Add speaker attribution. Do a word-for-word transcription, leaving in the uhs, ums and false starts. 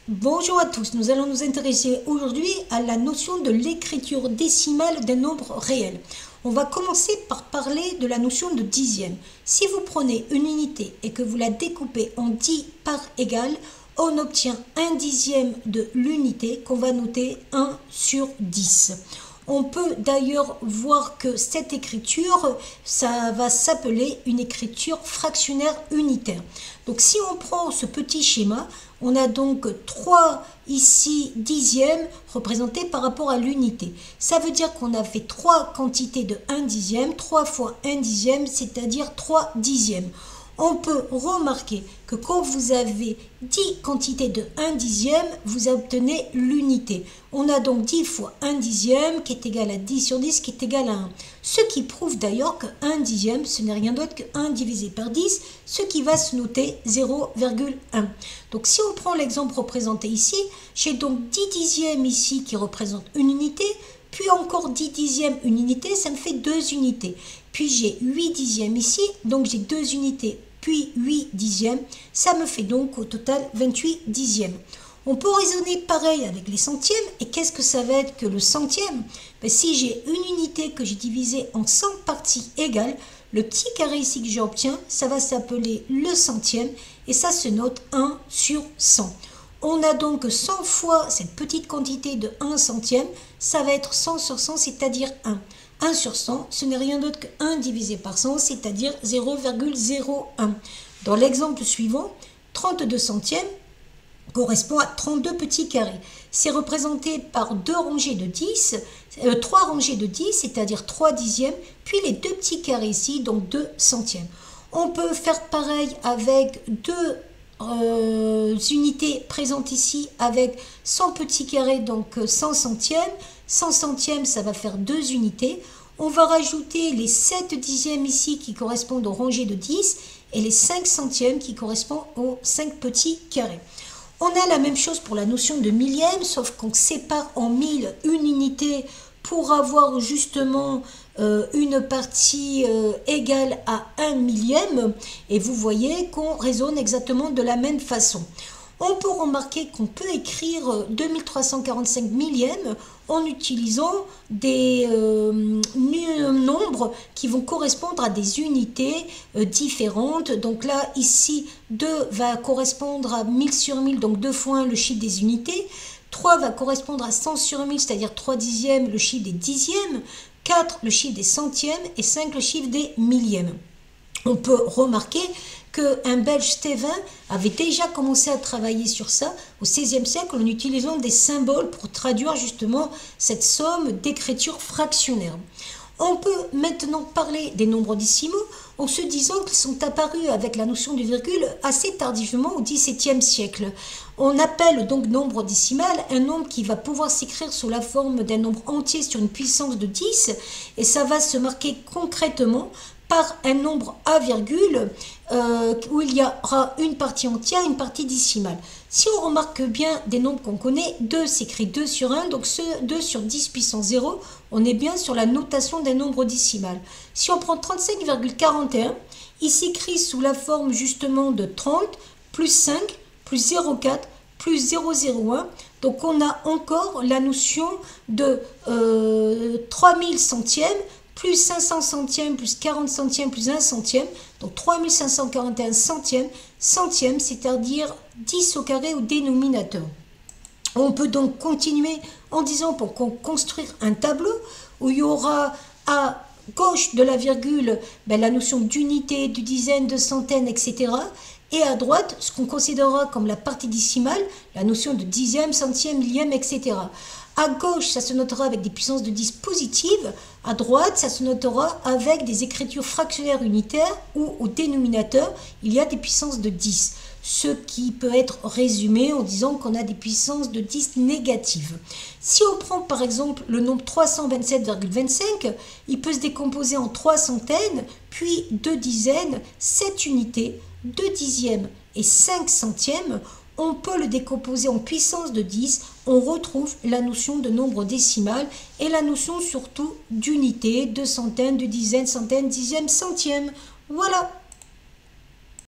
Speaker 1: Bonjour à tous, nous allons nous intéresser aujourd'hui à la notion de l'écriture décimale d'un nombre réel. On va commencer par parler de la notion de dixième. Si vous prenez une unité et que vous la découpez en dix parts égales, on obtient un dixième de l'unité qu'on va noter un sur dix. On peut d'ailleurs voir que cette écriture, ça va s'appeler une écriture fractionnaire unitaire. Donc si on prend ce petit schéma, on a donc trois ici dixièmes représentés par rapport à l'unité. Ça veut dire qu'on a fait trois quantités de un dixième, trois fois un dixième, c'est-à-dire trois dixièmes. On peut remarquer que quand vous avez dix quantités de un dixième, vous obtenez l'unité. On a donc dix fois un dixième qui est égal à dix sur dix qui est égal à un. Ce qui prouve d'ailleurs que un dixième, ce n'est rien d'autre que un divisé par dix, ce qui va se noter zéro virgule un. Donc si on prend l'exemple représenté ici, j'ai donc dix dixièmes ici qui représentent une unité, puis encore dix dixièmes une unité, ça me fait deux unités. Puis j'ai huit dixièmes ici, donc j'ai deux unités, puis huit dixièmes. Ça me fait donc au total vingt-huit dixièmes. On peut raisonner pareil avec les centièmes. Et qu'est-ce que ça va être que le centième? Ben, si j'ai une unité que j'ai divisée en cent parties égales, le petit carré ici que j'obtiens, ça va s'appeler le centième. Et ça se note un sur cent. On a donc cent fois cette petite quantité de un centième. Ça va être cent sur cent, c'est-à-dire un. un sur cent, ce n'est rien d'autre que un divisé par cent, c'est-à-dire zéro virgule zéro un. Dans l'exemple suivant, trente-deux centièmes correspond à trente-deux petits carrés. C'est représenté par deux rangées de dix, euh, trois rangées de dix, c'est-à-dire trois dixièmes, puis les deux petits carrés ici, donc deux centièmes. On peut faire pareil avec deux euh, unités présentes ici, avec cent petits carrés, donc cent centièmes. cent centièmes, ça va faire deux unités. On va rajouter les sept dixièmes ici qui correspondent aux rangées de dix et les cinq centièmes qui correspondent aux cinq petits carrés. On a la même chose pour la notion de millième, sauf qu'on sépare en mille une unité pour avoir justement euh, une partie euh, égale à un millième. Et vous voyez qu'on raisonne exactement de la même façon. On peut remarquer qu'on peut écrire deux mille trois cent quarante-cinq millièmes en utilisant des euh, nombres qui vont correspondre à des unités euh, différentes. Donc là, ici, deux va correspondre à mille sur mille, donc deux fois un, le chiffre des unités. trois va correspondre à cent sur mille, c'est-à-dire trois dixièmes, le chiffre des dixièmes. quatre, le chiffre des centièmes. Et cinq, le chiffre des millièmes. On peut remarquer qu'un Belge Stevin avait déjà commencé à travailler sur ça au seizième siècle en utilisant des symboles pour traduire justement cette somme d'écriture fractionnaire. On peut maintenant parler des nombres décimaux en se disant qu'ils sont apparus avec la notion de virgule assez tardivement au dix-septième siècle. On appelle donc nombre décimal un nombre qui va pouvoir s'écrire sous la forme d'un nombre entier sur une puissance de dix et ça va se marquer concrètement par un nombre à virgule euh, où il y aura une partie entière et une partie décimale. Si on remarque bien des nombres qu'on connaît, deux s'écrit deux sur un, donc ce deux sur dix puissance zéro, on est bien sur la notation d'un nombre décimal. Si on prend trente-cinq virgule quarante et un, il s'écrit sous la forme justement de trente plus cinq plus zéro virgule quatre plus zéro virgule zéro un. Donc on a encore la notion de euh, trois mille centièmes plus cinq cents centièmes, plus quarante centièmes, plus un centième, donc trois mille cinq cent quarante et un centièmes, centièmes, c'est-à-dire dix au carré au dénominateur. On peut donc continuer en disant pour construire un tableau où il y aura à gauche de la virgule ben, la notion d'unité, de dizaine, de centaine, et cetera. Et à droite, ce qu'on considérera comme la partie décimale, la notion de dixième, centième, millième, et cetera. À gauche, ça se notera avec des puissances de dix positives. À droite, ça se notera avec des écritures fractionnaires unitaires où au dénominateur, il y a des puissances de dix. Ce qui peut être résumé en disant qu'on a des puissances de dix négatives. Si on prend par exemple le nombre trois cent vingt-sept virgule vingt-cinq, il peut se décomposer en trois centaines, puis deux dizaines, sept unités, deux dixièmes et cinq centièmes. On peut le décomposer en puissance de dix, on retrouve la notion de nombre décimal et la notion surtout d'unité, de centaines, de dizaines, centaines, dixièmes, centièmes. Voilà.